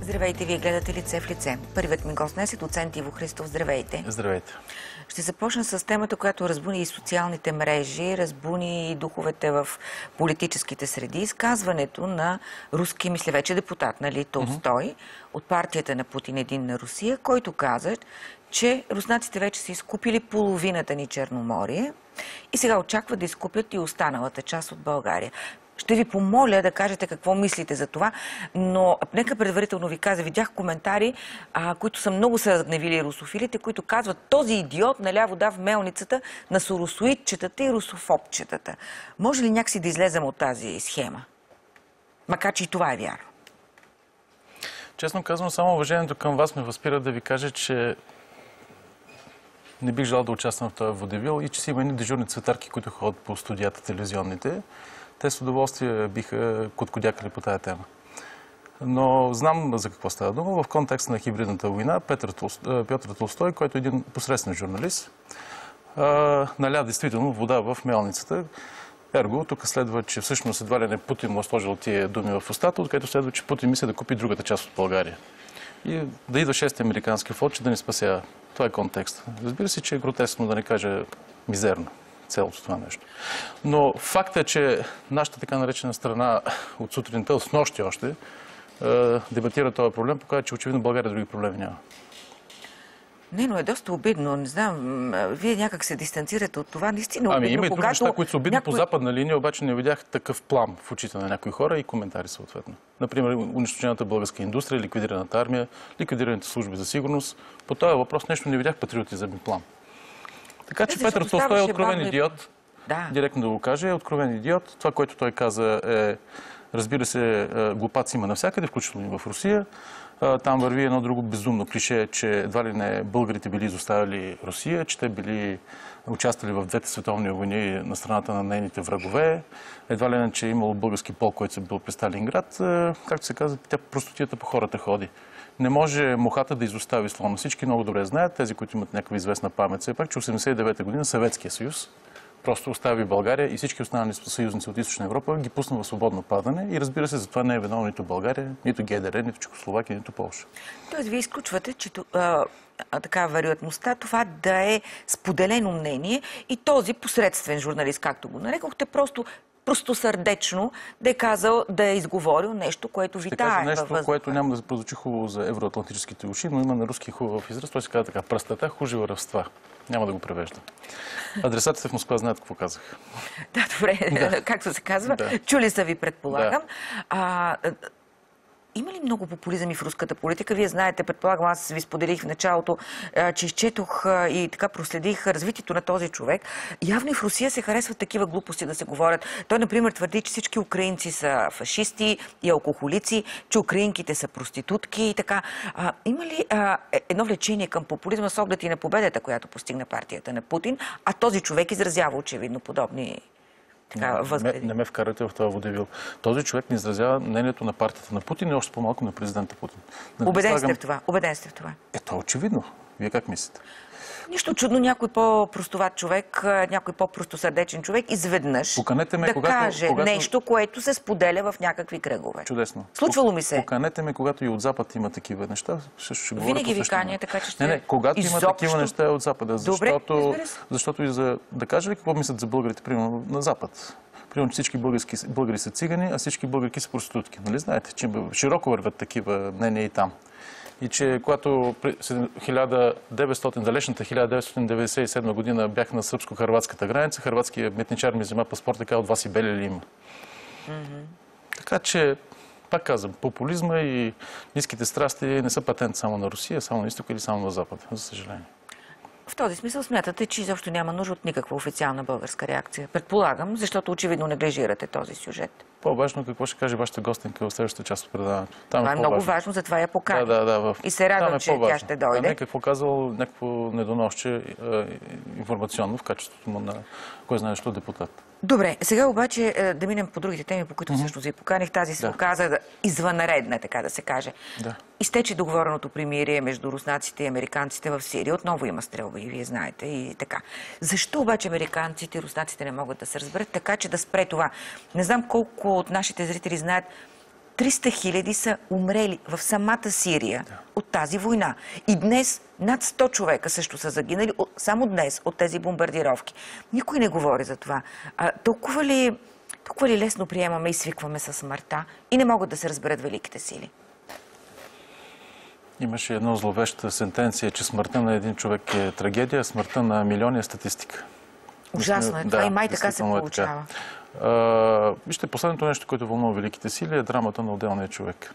Здравейте, вие гледате Лице в лице. Първият ми гост днес е доцент Иво Христов. Здравейте. Здравейте. Ще започна с темата, която разбуни и социалните мрежи, разбуни и духовете в политическите среди. Изказването на руски, мисля вече депутат, нали, Толстой, от партията на Путин Единна Русия, който каза, че руснаците вече са изкупили половината ни Черноморие и сега очакват да изкупят и останалата част от България. Ще ви помоля да кажете какво мислите за това, но нека предварително ви кажа, видях коментари, които са много се разгневили русофилите, които казват този идиот наля вода в мелницата на соросоидчетата и русофобчетата. Може ли някакси да излезем от тази схема? Макар че и това е вярно. Честно казвам, само уважението към вас ме възпира да ви кажа, че не бих желал да участвам в този водевил и че си има едни дежурни цветарки, които ходят по студията телевизионните. Те с удоволствие биха коткодякали по тая тема. Но знам за какво става дума. В контекста на хибридната война Петър Толстой, който е един посредствен журналист, наля действително вода в мелницата. Ерго, тук следва, че всъщност едва ли не Путин му е сложил тия думи в устата, откъдето следва, че Путин мисли да купи другата част от България. И да идва 6-ти американски флот, че да ни спасява. Това е контекст. Разбира се, че е гротескно, да не кажа мизерно, цялото това нещо. Но факт е, че нашата така наречена страна от сутринта, с нощи още, дебатира този проблем, показва, че очевидно България други проблеми няма. Не, но е доста обидно. Не знам, вие някак се дистанцирате от това. Наистина обидно. Има и други неща, които са обидни по западна линия, обаче не видях такъв плам в очите на някои хора и коментари съответно. Например, унищожената българска индустрия, ликвидираната армия, ликвидираните служби за сигурност. По този въпрос нещо не видях патриотизъм и плам. Така че Петър Толстой е откровен идиот. Да. Директно да го кажа, е откровен идиот. Това, което той каза е, разбира се, глупаци има навсякъде, включително и в Русия. Там върви едно друго безумно клише, че едва ли не българите били изоставили Русия, че те били участвали в двете световни войни на страната на нейните врагове. Едва ли не, че е имало български полк, който се бил при Сталинград. Както се казва, тя простотията по хората ходи. Не може мухата да изостави слона. Всички много добре знаят, тези, които имат някаква известна памет, все пак, че 1989 година Съветския съюз просто остави България и всички останали съюзници от Източна Европа ги пусна в свободно падане и разбира се, за това не е виновна нито България, нито ГДР, нито Чехословакия, нито Полша. Тоест, вие изключвате, че така вероятността това да е споделено мнение и този посредствен журналист, както го нарекохте, просто сърдечно да е казал, да е изговорил нещо, което витае във въздуха. Нещо, което няма да прозвучи хубаво за евроатлантическите уши, но има на руски хубав израз. Той се казва така: пръстата хуже вървства. Няма да го превеждам. Адресатите в Москва знаят какво казах. Да, добре. Както се казва. Да. Чули са ви, предполагам. Да. Има ли много популизъм и в руската политика? Вие знаете, предполагам, аз ви споделих в началото, че изчетох и така проследих развитието на този човек. Явно и в Русия се харесват такива глупости да се говорят. Той, например, твърди, че всички украинци са фашисти и алкохолици, че украинките са проститутки и така. Има ли едно влечение към популизма с оглед и на победата, която постигна партията на Путин, а този човек изразява очевидно подобни... Не ме вкарате в това водевил. Този човек не изразява мнението на партията на Путин и още по-малко на президента Путин. Убеден сте в това? Убеден сте в това? Ето, очевидно. Вие как мислите? Нищо чудно някой по-простоват човек, някой по-простосърдечен човек изведнъж каже нещо, което се споделя в някакви кръгове. Чудесно. Случвало ми се. Поканете ме, когато и от Запад има такива неща. Винаги ви каня, така че ще... Не, когато има такива неща от Запада. Защото и за... Да кажа ли какво мислят за българите, примерно, на Запад? Примерно, че всички българи са цигани, а всички българки са проститутки. Нали знаете, че широко вървят такива мнения и там. И че когато далечната 1997 година бях на сръбско-хърватската граница, хърватският метничар ми взема паспорт и каза: от вас и бели ли има? Така че, пак казвам, популизма и ниските страсти не са патент само на Русия, само на изток или само на Запад, за съжаление. В този смисъл смятате, че изобщо няма нужда от никаква официална българска реакция. Предполагам, защото очевидно неглижирате този сюжет. По-важно какво ще каже вашата гостенка в следващата част от предаването. Това е много важно, затова я покани. Да. И се радвам, че тя ще дойде. А не какво казал някакво недоносче информационно в качеството му на кой знае що депутат. Добре, сега обаче да минем по другите теми, по които всъщност ви поканих. Тази се оказа извънредна, така да се каже. Да. Изтече договореното примирие между руснаците и американците в Сирия. Отново има стрелба, и вие знаете, и така. Защо обаче американците и руснаците не могат да се разберат така, че да спре това? Не знам колко от нашите зрители знаят 300 000 са умрели в самата Сирия от тази война. И днес над 100 човека също са загинали, само днес, от тези бомбардировки. Никой не говори за това. Толкова ли лесно приемаме и свикваме със смъртта и не могат да се разберат великите сили? Имаше една зловеща сентенция, че смъртта на един човек е трагедия, а смъртта на милиони е статистика. Ужасно е това и май така се получава. Вижте, последното нещо, което вълнува великите сили, е драмата на отделния човек.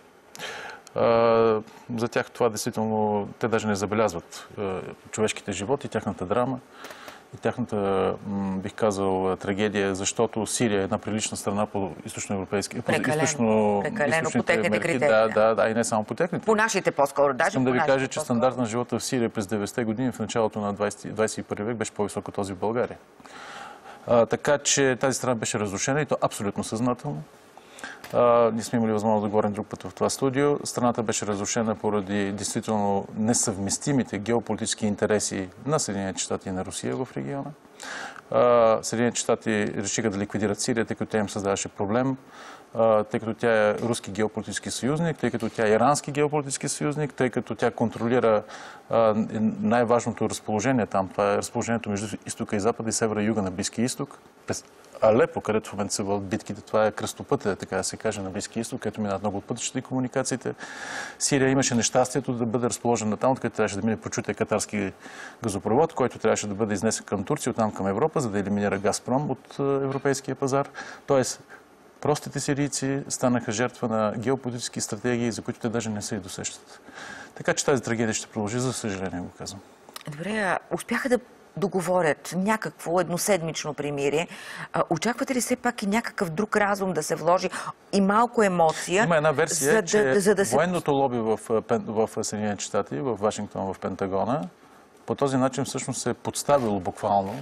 За тях това действително, те даже не забелязват човешките животи, тяхната драма и тяхната, бих казал, трагедия, защото Сирия е една прилична страна по източноевропейски... Прекалено по техните критерии. Да, и не само по техните. По нашите по-скоро, даже Искам да ви кажа, че стандарт на живота в Сирия през 90-те години, в началото на 21 век, беше по-висок от този в България. Така че тази страна беше разрушена и то абсолютно съзнателно. Ние сме имали възможност да говорим друг път в това студио. Страната беше разрушена поради действително несъвместимите геополитически интереси на Съединените щати и на Русия в региона. Съединените щати решиха да ликвидират Сирия, тъй като тя им създаваше проблем, тъй като тя е руски геополитически съюзник, тъй като тя е ирански геополитически съюзник, тъй като тя контролира най-важното разположение там. Това е разположението между изтока и запада и севера и юга на Близкия изток. През Алепо, където в момента се водят битките, това е кръстопътя, така да се каже, на Близкия изток, където минават много от пътищата и комуникациите. Сирия имаше нещастието да бъде разположена там, където трябваше да мине прочутия катарски газопровод, който трябваше да бъде изнесен към Турция, оттам към Европа, за да елиминира Газпром от европейския пазар. Тоест, простите сирийци станаха жертва на геополитически стратегии, за които те даже не се и досещат. Така че тази трагедия ще продължи, за съжаление го казвам. Добре, успяха да договорят някакво едноседмично примирие. Очаквате ли все пак и някакъв друг разум да се вложи и малко емоция? Има една версия, че военното лоби в Съединените щати, в Вашингтон, в Пентагона, по този начин всъщност се е подставило буквално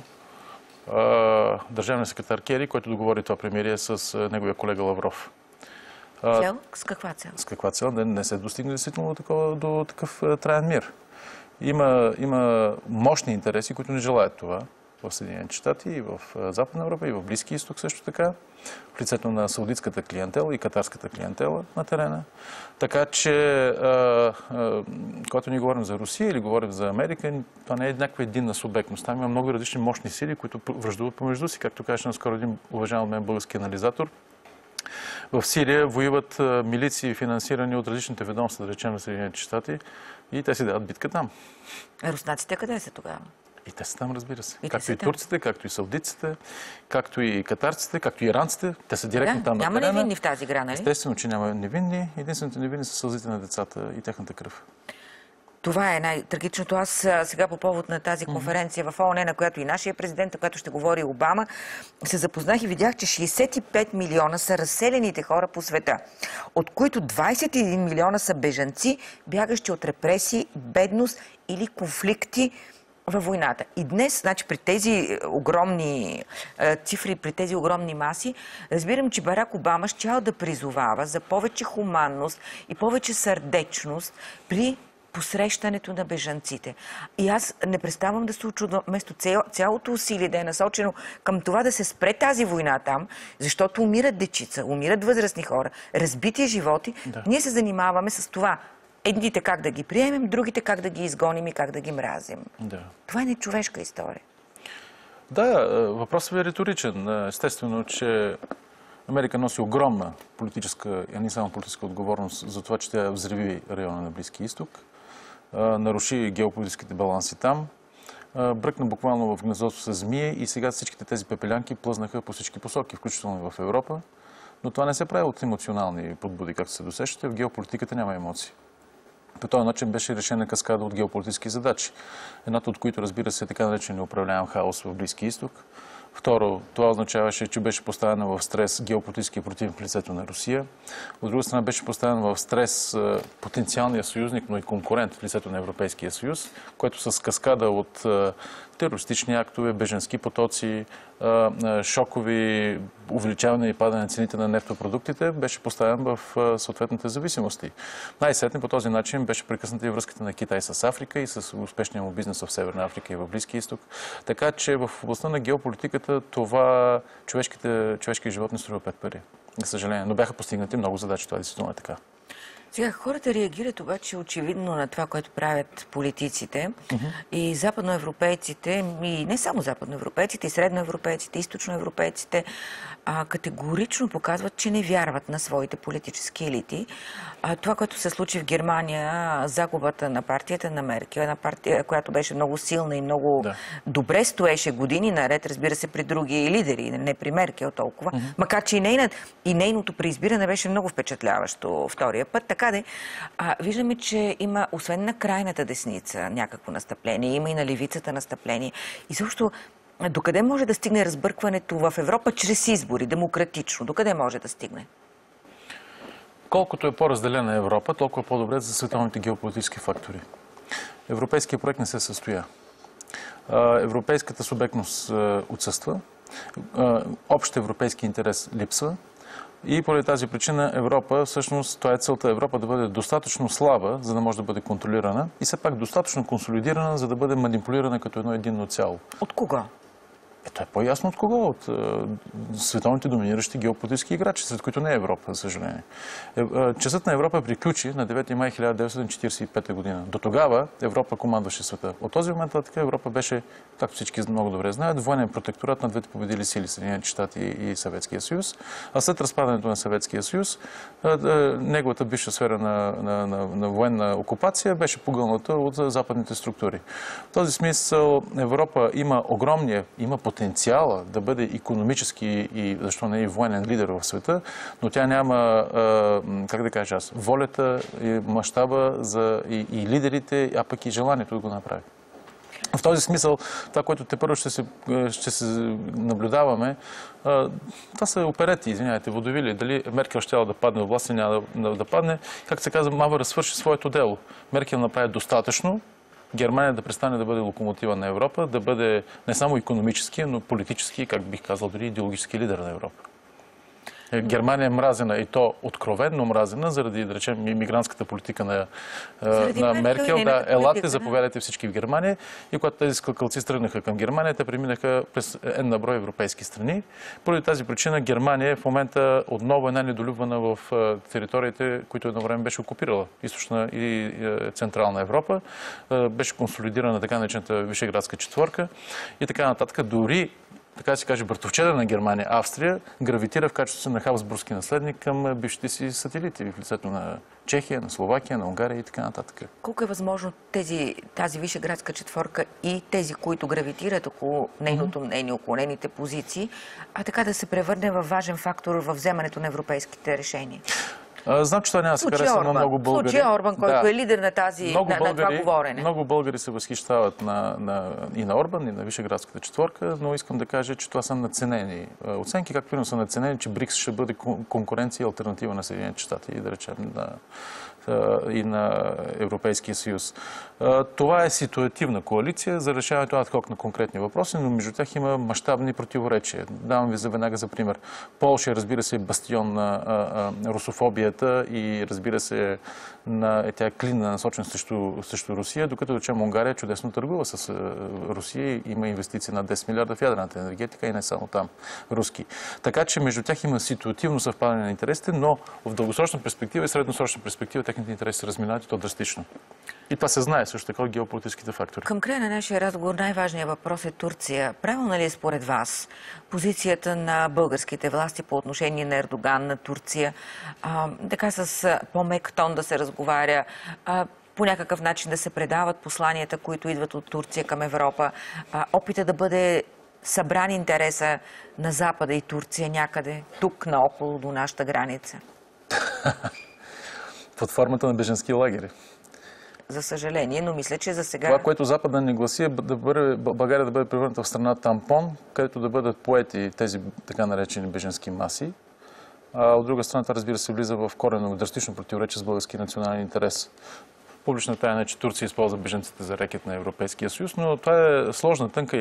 държавния секретар Кери, който договори това примирие с неговия колега Лавров. Цел? С каква цел? С каква цел? Не се достигне действително до такъв траен мир. Има мощни интереси, които не желаят това в Съединените щати и в Западна Европа, и в Близки изток също така, в лицето на саудитската клиентела и катарската клиентела на терена. Така че, когато ние говорим за Русия или говорим за Америка, това не е някаква единна субектност. Там има много различни мощни сили, които враждуват помежду си. Както каже наскоро един уважаван от мен български анализатор, в Сирия воюват милиции, финансирани от различните ведомства, да речем на Съединените щати, и те си дават битка там. Руснаците къде са тогава? И те са там, разбира се. Както и турците, както и саудитците, както и катарците, както и иранците. Те са директно там на терена. Няма невинни в тази игра, нали? Естествено, че няма невинни. Единствените невинни са сълзите на децата и тяхната кръв. Това е най-трагичното. Аз сега по повод на тази конференция в ООН, на която и нашия президент, на която ще говори Обама, се запознах и видях, че 65 милиона са разселените хора по света, от които 21 милиона са бежанци, бягащи от репресии, бедност или конфликти във войната. И днес, значи, при тези огромни цифри, при тези огромни маси, разбирам, че Барак Обама щял да призовава за повече хуманност и повече сърдечност при посрещането на бежанците. И аз не преставам да се очудвам, вместо цялото усилие да е насочено към това да се спре тази война там, защото умират дечица, умират възрастни хора, разбити животи, ние се занимаваме с това. Едните как да ги приемем, другите как да ги изгоним и как да ги мразим. Това е нечовешка история. Да, въпросът е риторичен. Естествено, че Америка носи огромна политическа, а не само политическа отговорност за това, че тя взриви района на Близки изток, наруши геополитическите баланси там, бръкна буквално в гнездото с змие и сега всичките тези пепелянки плъзнаха по всички посоки, включително и в Европа. Но това не се прави от емоционални подбуди, както се досещате. В геополитиката няма емоции. По този начин беше решена каскада от геополитически задачи. Едната от които, разбира се, е така наречен управляем хаос в Близки изток. Второ, това означаваше, че беше поставена в стрес геополитически противник в лицето на Русия. От друга страна беше поставена в стрес потенциалния съюзник, но и конкурент в лицето на Европейския съюз, което с каскада от терористични актове, беженски потоци, шокови увеличаване и падане на цените на нефтопродуктите, беше поставен в съответните зависимости. Най-сетне по този начин беше прекъсната и връзката на Китай с Африка и с успешния му бизнес в Северна Африка и в Близкия изток. Така че в областта на геополитиката това човешки живот не струва 5 пари. За съжаление, но бяха постигнати много задачи. Това действително е така. Сега хората реагират обаче очевидно на това, което правят политиците и западноевропейците, и не само западноевропейците, и средноевропейците, и източноевропейците категорично показват, че не вярват на своите политически елити. Това, което се случи в Германия, загубата на партията на Меркел, една партия, която беше много силна и много добре стоеше години наред, разбира се, при други лидери, не при Меркел толкова, макар че и нейното преизбиране беше много впечатляващо втория път. Така де, виждаме, че има, освен на крайната десница, някакво настъпление, има и на левицата настъпление. И също, докъде може да стигне разбъркването в Европа чрез избори, демократично? Докъде може да стигне? Колкото е по-разделена Европа, толкова по-добре за световните геополитически фактори. Европейският проект не се състоя. Европейската субектност отсъства. Общ европейски интерес липсва. И поради тази причина Европа, всъщност, това е целта Европа да бъде достатъчно слаба, за да може да бъде контролирана и все пак достатъчно консолидирана, за да бъде манипулирана като едно единно цяло. От кого? Ето е по-ясно от кого? От световните доминиращи геополитически играчи, сред които не е Европа, за съжаление. Часът на Европа приключи на 9 май 1945 година. До тогава Европа командваше света. От този момент така Европа беше, както всички много добре знаят, военен протекторат на двете победили сили, Съединените щати и Съветския съюз. А след разпадането на Съветския съюз, неговата бивша сфера на военна окупация беше погълната от западните структури. В този смисъл Европа има потенциала да бъде икономически и защо не и военен лидер в света, но тя няма, как да кажа аз, волята и мащаба и лидерите, а пък и желанието да го направи. В този смисъл, това, което тепърво ще се наблюдаваме, това са оперети, извинявайте, водовили. Дали Меркел ще да падне в власт и няма да падне, както се казва, Мавър свърши своето дело. Меркел направи достатъчно, Германия да престане да бъде локомотива на Европа, да бъде не само икономически, но политически, как бих казал, дори идеологически лидер на Европа. Германия е мразена и то откровенно мразена заради, да речем, имигрантската политика на Меркел. Да, елате, заповядайте всички в Германия. И когато тези скакалци тръгнаха към Германия, те преминаха през на брой европейски страни. Поради тази причина Германия в момента отново е недолюбвана в териториите, които едно време беше окупирала. Източна и Централна Европа. Беше консолидирана така наречената Вишеградска четворка и така нататък. Дори така да се каже, братовчеда на Германия, Австрия, гравитира в качеството на хабсбургски наследник към бившите си сателити в лицето на Чехия, на Словакия, на Унгария и така нататък. Колко е възможно тази Вишеградска четворка и тези, които гравитират около нейното мнение, около нейните позиции, така да се превърне в важен фактор в вземането на европейските решения? Знам, че това няма да се хареса на много българи. Случай Орбан, който е лидер на това говорене. Много българи се възхищават и на Орбан, и на Вишеградската четворка, но искам да кажа, че това са надценени оценки, както примерно са надценени, че БРИКС ще бъде конкуренция и алтернатива на Съединените щати и да речем и на Европейския съюз. Това е ситуативна коалиция за решаването адхок на конкретни въпроси, но между тях има мащабни противоречия. Давам ви веднага за пример. Полша, разбира се, е бастион на русофобията и разбира се, тя е клин насочен срещу Русия, докато речем Унгария чудесно търгува с Русия и има инвестиции на 10 милиарда в ядрената енергетика и не само там руски. Така че между тях има ситуативно съвпадане на интересите, но в дългосрочна перспектива и средносрочна перспектива техните интереси се разминават и то драстично. И това се знае също така от геополитическите фактори. Към края на нашия разговор най-важният въпрос е Турция. Правилна ли е според вас позицията на българските власти по отношение на Ердоган, на Турция? Така с по-мек тон да се разговаря, по някакъв начин да се предават посланията, които идват от Турция към Европа, опита да бъде събран интереса на Запада и Турция някъде, тук наоколо до нашата граница? Под формата на бежански лагери. За съжаление, но мисля, че за сега... Това, което Запада не гласи, е България да бъде превърната в страна тампон, където да бъдат поети тези така наречени бежански маси. А от друга страна, това разбира се влиза в коренно драстично противоречие с български национален интерес. Публична тайна е, че Турция използва бежанците за рекет на Европейския съюз, но това е сложна, тънка игра.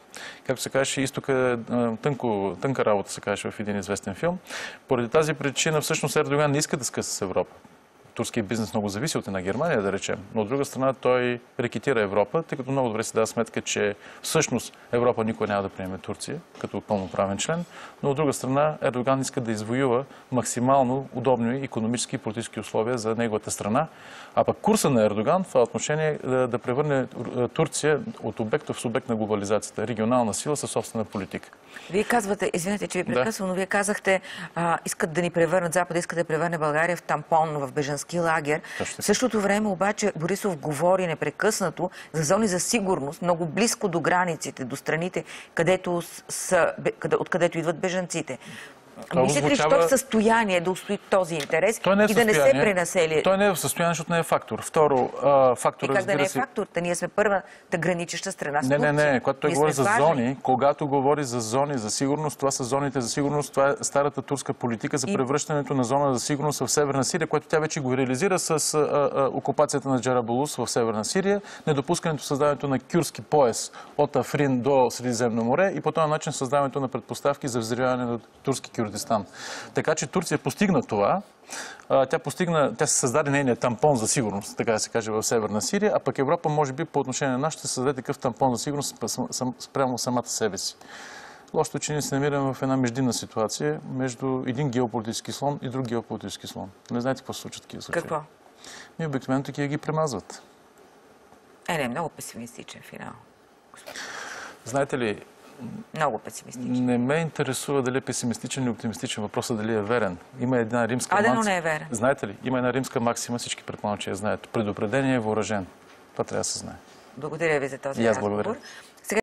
Както се казваше, изтока е тънка работа, се казваше в един известен филм. Поради тази причина всъщност Ердоган не иска да скъса с Европа. Турският бизнес много зависи от една Германия, да речем. Но от друга страна той рекетира Европа, тъй като много добре си дава сметка, че всъщност Европа никой няма да приеме Турция като пълноправен член. Но от друга страна Ердоган иска да извоюва максимално удобни икономически и политически условия за неговата страна. А пък курса на Ердоган в това отношение е да превърне Турция от обект в субект на глобализацията, регионална сила със собствена политика. Вие казвате, извинете, че ви прекъсвам, но вие казахте, искат да ни превърнат, Запада иска да превърне България в тампон, в бежански лагер. В същото време обаче Борисов говори непрекъснато за зони за сигурност, много близко до границите, до страните, откъдето идват бежанците. Мислите ли, че той е в състояние да устои този интерес и да не се пренасели? Той не е в състояние, защото не е фактор. Второ, фактор, как да не е фактор? Ние сме първата граничеща страна с Турция. Не. Когато той говори за зони, когато говори за зони за сигурност, това са зоните за сигурност, това е старата турска политика за превръщането на зона за сигурност в Северна Сирия, което тя вече го реализира с окупацията на Джарабулус в Северна Сирия, недопускането създаването на кюрски пояс от Африн до Средиземно море и по този начин създаването на предпоставки за взривяване на турски Кюрдистан. Така че Турция постигна това. Тя се създаде нейният тампон за сигурност, така да се каже, в Северна Сирия, а пък Европа, може би, по отношение на нас, ще създаде такъв тампон за сигурност спрямо самата себе си. Лошото е, че ние се намираме в една междинна ситуация между един геополитически слон и друг геополитически слон. Не знаете какво се случва такива случаи. Какво? Ние обикновено такива ги премазват. Не, много песимистичен финал. Знаете ли, много песимистичен. Не ме интересува дали е песимистичен или оптимистичен. Въпросът дали е верен. Има една римска максима. Не е верен. Знаете ли? Има една римска максима, всички предполагам, че я знаят. Предупредение е въоръжен. Това трябва да се знае. Благодаря ви за този разговор.